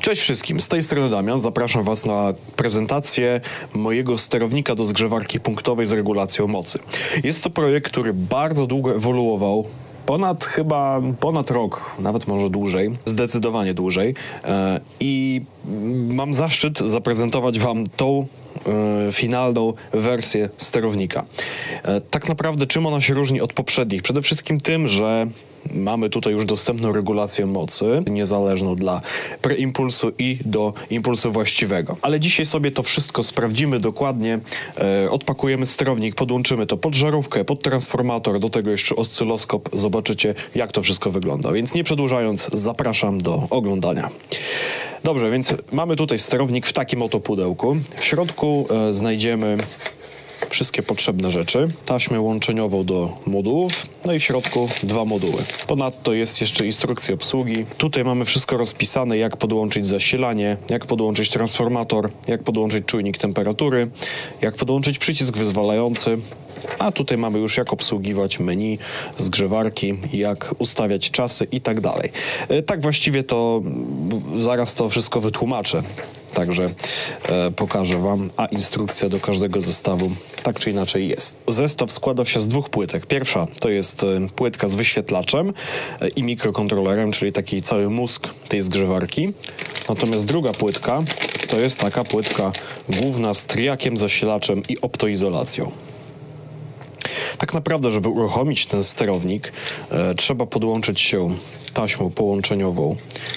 Cześć wszystkim, z tej strony Damian. Zapraszam Was na prezentację mojego sterownika do zgrzewarki punktowej z regulacją mocy. Jest to projekt, który bardzo długo ewoluował. Ponad rok, nawet może dłużej, zdecydowanie dłużej. I mam zaszczyt zaprezentować Wam tą finalną wersję sterownika. Tak naprawdę czym ona się różni od poprzednich? Przede wszystkim tym, że mamy tutaj już dostępną regulację mocy, niezależną dla preimpulsu i do impulsu właściwego. Ale dzisiaj sobie to wszystko sprawdzimy dokładnie. Odpakujemy sterownik, podłączymy to pod żarówkę, pod transformator, do tego jeszcze oscyloskop. Zobaczycie, jak to wszystko wygląda. Więc nie przedłużając, zapraszam do oglądania. Dobrze, więc mamy tutaj sterownik w takim oto pudełku. W środku znajdziemy wszystkie potrzebne rzeczy. Taśmę łączeniową do modułów, no i w środku dwa moduły. Ponadto jest jeszcze instrukcja obsługi. Tutaj mamy wszystko rozpisane, jak podłączyć zasilanie, jak podłączyć transformator, jak podłączyć czujnik temperatury, jak podłączyć przycisk wyzwalający. A tutaj mamy już jak obsługiwać menu, zgrzewarki, jak ustawiać czasy i tak dalej. Tak właściwie to zaraz to wszystko wytłumaczę. Także pokażę Wam, a instrukcja do każdego zestawu tak czy inaczej jest. Zestaw składa się z dwóch płytek. Pierwsza to jest płytka z wyświetlaczem i mikrokontrolerem, czyli taki cały mózg tej zgrzewarki. Natomiast druga płytka to jest taka płytka główna z triakiem, zasilaczem i optoizolacją. Tak naprawdę, żeby uruchomić ten sterownik, trzeba podłączyć się taśmą połączeniową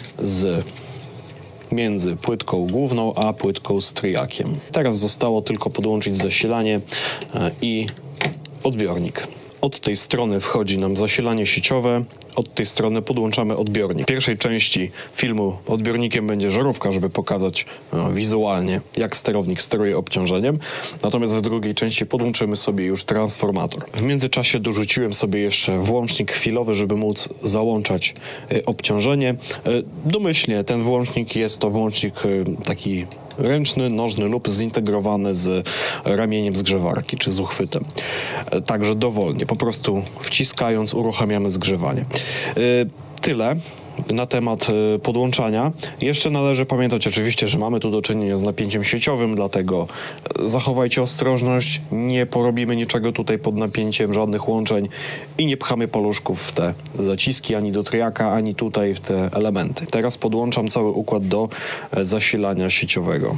między płytką główną a płytką z triakiem. Teraz zostało tylko podłączyć zasilanie i odbiornik. Od tej strony wchodzi nam zasilanie sieciowe, od tej strony podłączamy odbiornik. W pierwszej części filmu odbiornikiem będzie żarówka, żeby pokazać wizualnie, jak sterownik steruje obciążeniem. Natomiast w drugiej części podłączymy sobie już transformator. W międzyczasie dorzuciłem sobie jeszcze włącznik chwilowy, żeby móc załączać obciążenie. Domyślnie ten włącznik jest to włącznik taki ręczny, nożny lub zintegrowany z ramieniem zgrzewarki czy z uchwytem. Także dowolnie, po prostu wciskając uruchamiamy zgrzewanie. Tyle na temat podłączania. Jeszcze należy pamiętać oczywiście, że mamy tu do czynienia z napięciem sieciowym, dlatego zachowajcie ostrożność, nie porobimy niczego tutaj pod napięciem, żadnych łączeń i nie pchamy paluszków w te zaciski, ani do triaka, ani tutaj w te elementy. Teraz podłączam cały układ do zasilania sieciowego.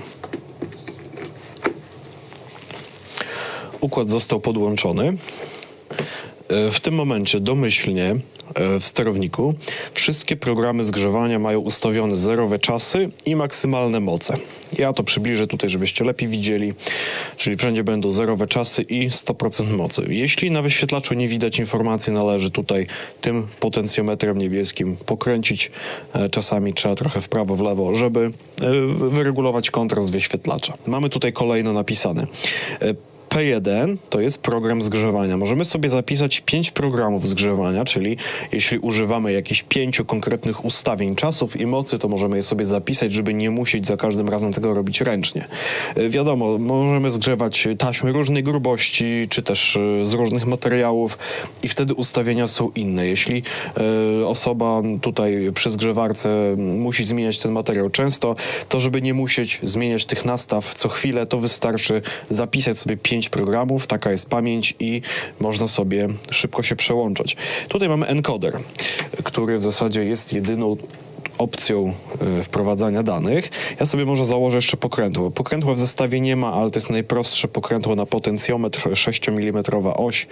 Układ został podłączony. W tym momencie domyślnie w sterowniku wszystkie programy zgrzewania mają ustawione zerowe czasy i maksymalne moce. Ja to przybliżę tutaj, żebyście lepiej widzieli, czyli wszędzie będą zerowe czasy i 100% mocy. Jeśli na wyświetlaczu nie widać informacji, należy tutaj tym potencjometrem niebieskim pokręcić. Czasami trzeba trochę w prawo, w lewo, żeby wyregulować kontrast wyświetlacza. Mamy tutaj kolejno napisane. P1 to jest program zgrzewania. Możemy sobie zapisać 5 programów zgrzewania, czyli jeśli używamy jakichś 5 konkretnych ustawień czasów i mocy, to możemy je sobie zapisać, żeby nie musieć za każdym razem tego robić ręcznie. Wiadomo, możemy zgrzewać taśmy różnej grubości, czy też z różnych materiałów i wtedy ustawienia są inne. Jeśli osoba tutaj przy zgrzewarce musi zmieniać ten materiał często, to żeby nie musieć zmieniać tych nastaw co chwilę, to wystarczy zapisać sobie 5 programów, taka jest pamięć i można sobie szybko się przełączać. Tutaj mamy encoder, który w zasadzie jest jedyną opcją wprowadzania danych. Ja sobie może założę jeszcze pokrętło. Pokrętła w zestawie nie ma, ale to jest najprostsze pokrętło na potencjometr, 6 mm oś.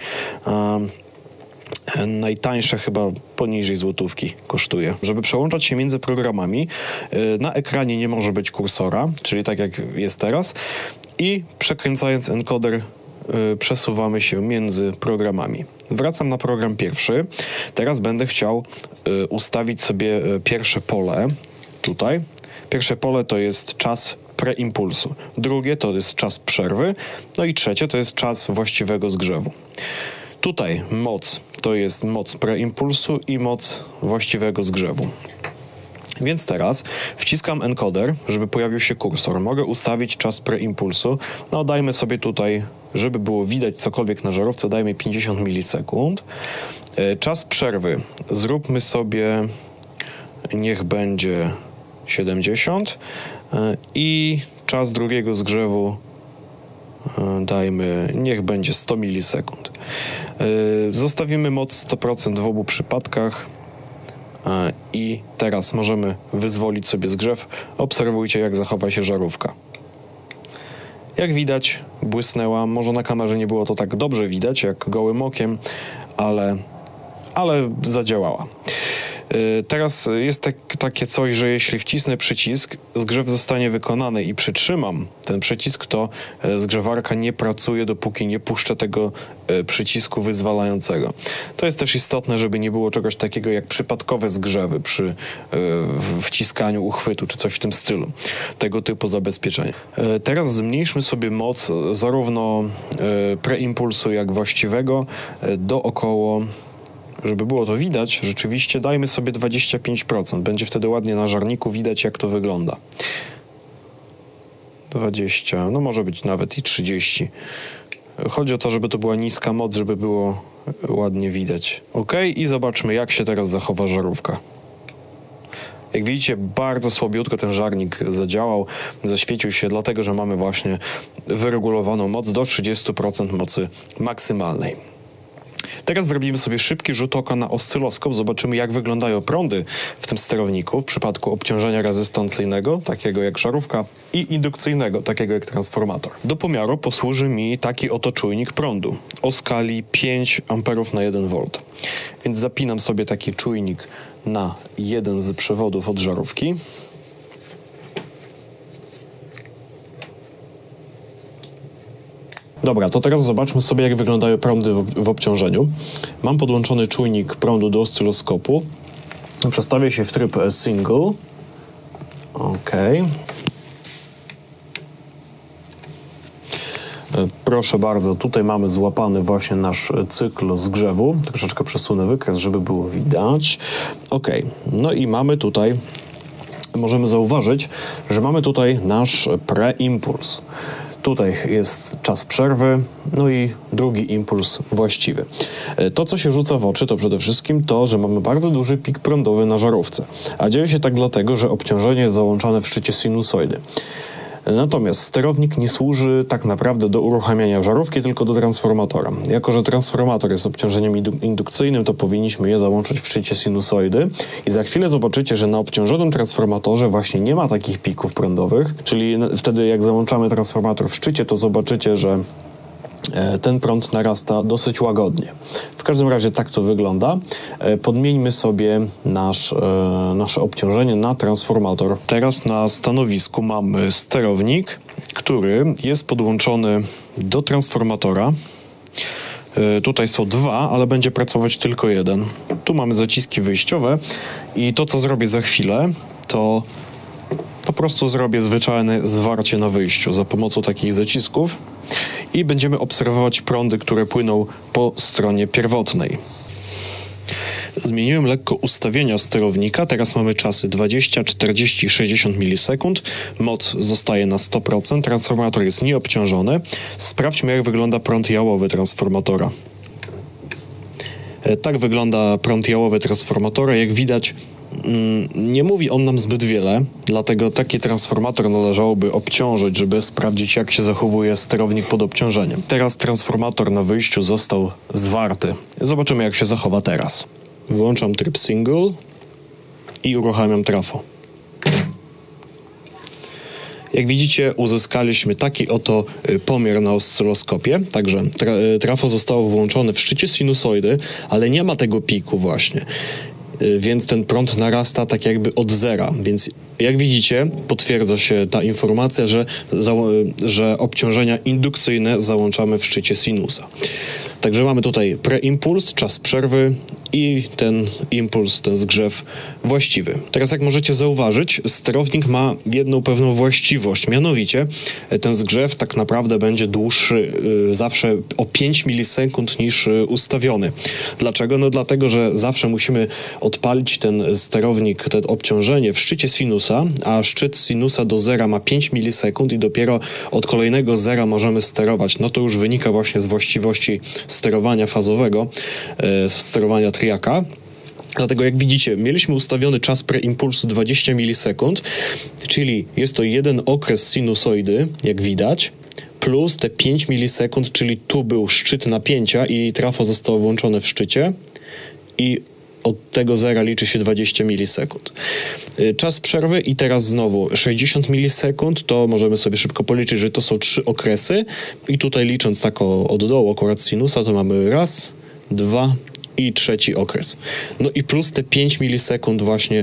Najtańsze chyba poniżej złotówki kosztuje. Żeby przełączać się między programami, na ekranie nie może być kursora, czyli tak jak jest teraz, i przekręcając encoder przesuwamy się między programami. Wracam na program pierwszy. Teraz będę chciał ustawić sobie pierwsze pole tutaj. Pierwsze pole to jest czas preimpulsu. Drugie to jest czas przerwy. No i trzecie to jest czas właściwego zgrzewu. Tutaj moc to jest moc preimpulsu i moc właściwego zgrzewu. Więc teraz wciskam encoder, żeby pojawił się kursor. Mogę ustawić czas preimpulsu. No dajmy sobie tutaj, żeby było widać cokolwiek na żarówce, dajmy 50 milisekund. Czas przerwy zróbmy sobie, niech będzie 70 i czas drugiego zgrzewu dajmy, niech będzie 100 milisekund. Zostawimy moc 100% w obu przypadkach i teraz możemy wyzwolić sobie zgrzew. Obserwujcie, jak zachowa się żarówka. Jak widać, błysnęła. Może na kamerze nie było to tak dobrze widać, jak gołym okiem, ale zadziałała. Teraz jest takie coś, że jeśli wcisnę przycisk, zgrzew zostanie wykonany i przytrzymam ten przycisk, to zgrzewarka nie pracuje, dopóki nie puszczę tego przycisku wyzwalającego. To jest też istotne, żeby nie było czegoś takiego jak przypadkowe zgrzewy przy wciskaniu uchwytu czy coś w tym stylu. Tego typu zabezpieczenie. Teraz zmniejszmy sobie moc zarówno preimpulsu jak właściwego do około, żeby było to widać, rzeczywiście dajmy sobie 25%. Będzie wtedy ładnie na żarniku widać, jak to wygląda. 20, no może być nawet i 30. Chodzi o to, żeby to była niska moc, żeby było ładnie widać. OK, i zobaczmy, jak się teraz zachowa żarówka. Jak widzicie, bardzo słabiutko ten żarnik zadziałał, zaświecił się, dlatego że mamy właśnie wyregulowaną moc do 30% mocy maksymalnej. Teraz zrobimy sobie szybki rzut oka na oscyloskop. Zobaczymy, jak wyglądają prądy w tym sterowniku w przypadku obciążenia rezystancyjnego, takiego jak żarówka, i indukcyjnego, takiego jak transformator. Do pomiaru posłuży mi taki oto czujnik prądu o skali 5 A na 1 V. Więc zapinam sobie taki czujnik na jeden z przewodów od żarówki. Dobra, to teraz zobaczmy sobie, jak wyglądają prądy w obciążeniu. Mam podłączony czujnik prądu do oscyloskopu. Przestawię się w tryb single. OK. Proszę bardzo, tutaj mamy złapany właśnie nasz cykl zgrzewu. Troszeczkę przesunę wykres, żeby było widać. OK. No i mamy tutaj, możemy zauważyć, że mamy tutaj nasz preimpuls. Tutaj jest czas przerwy, no i drugi impuls właściwy. To, co się rzuca w oczy, to przede wszystkim to, że mamy bardzo duży pik prądowy na żarówce. A dzieje się tak dlatego, że obciążenie jest załączane w szczycie sinusoidy. Natomiast sterownik nie służy tak naprawdę do uruchamiania żarówki, tylko do transformatora. Jako że transformator jest obciążeniem indukcyjnym, to powinniśmy je załączyć w szczycie sinusoidy i za chwilę zobaczycie, że na obciążonym transformatorze właśnie nie ma takich pików prądowych, czyli wtedy jak załączamy transformator w szczycie, to zobaczycie, że ten prąd narasta dosyć łagodnie. W każdym razie tak to wygląda. Podmieńmy sobie nasze obciążenie na transformator. Teraz na stanowisku mamy sterownik, który jest podłączony do transformatora. Tutaj są dwa, ale będzie pracować tylko jeden. Tu mamy zaciski wyjściowe i to, co zrobię za chwilę, to po prostu zrobię zwyczajne zwarcie na wyjściu za pomocą takich zacisków i będziemy obserwować prądy, które płyną po stronie pierwotnej. Zmieniłem lekko ustawienia sterownika. Teraz mamy czasy 20, 40, 60 milisekund. Moc zostaje na 100%. Transformator jest nieobciążony. Sprawdźmy, jak wygląda prąd jałowy transformatora. Tak wygląda prąd jałowy transformatora. Jak widać, nie mówi on nam zbyt wiele, dlatego taki transformator należałoby obciążyć, żeby sprawdzić, jak się zachowuje sterownik pod obciążeniem. Teraz transformator na wyjściu został zwarty. Zobaczymy, jak się zachowa teraz. Wyłączam tryb single i uruchamiam trafo. Jak widzicie, uzyskaliśmy taki oto pomiar na oscyloskopie, także trafo zostało włączone w szczycie sinusoidy, ale nie ma tego piku właśnie. Więc ten prąd narasta tak jakby od zera, więc jak widzicie, potwierdza się ta informacja, że obciążenia indukcyjne załączamy w szczycie sinusa. Także mamy tutaj preimpuls, czas przerwy i ten impuls, ten zgrzew właściwy. Teraz jak możecie zauważyć, sterownik ma jedną pewną właściwość, mianowicie ten zgrzew tak naprawdę będzie dłuższy zawsze o 5 milisekund niż ustawiony. Dlaczego? No dlatego, że zawsze musimy odpalić ten sterownik, to obciążenie w szczycie sinusa, a szczyt sinusa do zera ma 5 milisekund i dopiero od kolejnego zera możemy sterować. No to już wynika właśnie z właściwości sterowania fazowego, sterowania triaka. Dlatego jak widzicie, mieliśmy ustawiony czas preimpulsu 20 milisekund, czyli jest to jeden okres sinusoidy, jak widać, plus te 5 milisekund, czyli tu był szczyt napięcia i trafo zostało włączone w szczycie i od tego zera liczy się 20 milisekund. Czas przerwy i teraz znowu 60 milisekund, to możemy sobie szybko policzyć, że to są 3 okresy i tutaj licząc tak od dołu akurat sinusa, to mamy raz, 2 i 3 okres. No i plus te 5 milisekund właśnie,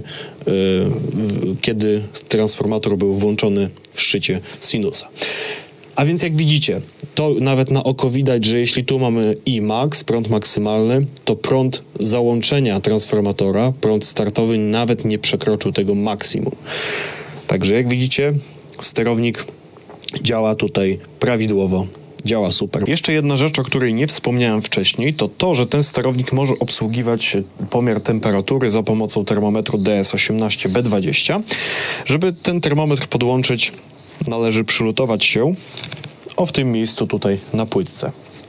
kiedy transformator był włączony w szczycie sinusa. A więc jak widzicie, to nawet na oko widać, że jeśli tu mamy max, prąd maksymalny, to prąd załączenia transformatora, prąd startowy nawet nie przekroczył tego maksimum. Także jak widzicie, sterownik działa tutaj prawidłowo. Działa super. Jeszcze jedna rzecz, o której nie wspomniałem wcześniej, to to, że ten sterownik może obsługiwać pomiar temperatury za pomocą termometru DS18B20. Żeby ten termometr podłączyć, należy przylutować się w tym miejscu tutaj na płytce.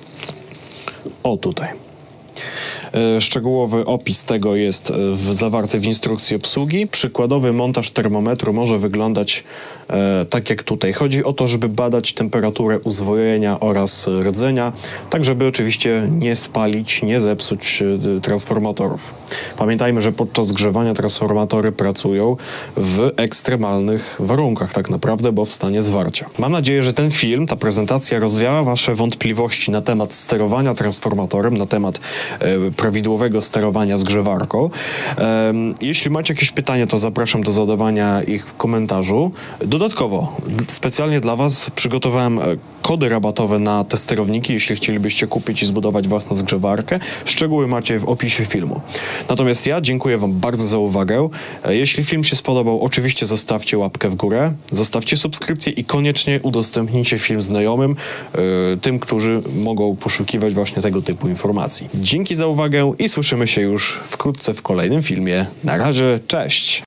Tutaj. Szczegółowy opis tego jest zawarty w instrukcji obsługi. Przykładowy montaż termometru może wyglądać tak jak tutaj. Chodzi o to, żeby badać temperaturę uzwojenia oraz rdzenia, tak żeby oczywiście nie spalić, nie zepsuć transformatorów. Pamiętajmy, że podczas grzewania transformatory pracują w ekstremalnych warunkach tak naprawdę, bo w stanie zwarcia. Mam nadzieję, że ten film, ta prezentacja rozwiała Wasze wątpliwości na temat sterowania transformatorem, na temat prawidłowego sterowania zgrzewarką. Jeśli macie jakieś pytania, to zapraszam do zadawania ich w komentarzu. Dodatkowo, specjalnie dla Was przygotowałem kody rabatowe na te sterowniki, jeśli chcielibyście kupić i zbudować własną zgrzewarkę. Szczegóły macie w opisie filmu. Natomiast ja dziękuję Wam bardzo za uwagę. Jeśli film się spodobał, oczywiście zostawcie łapkę w górę, zostawcie subskrypcję i koniecznie udostępnijcie film znajomym, tym, którzy mogą poszukiwać właśnie tego typu informacji. Dzięki za uwagę i słyszymy się już wkrótce w kolejnym filmie. Na razie, cześć!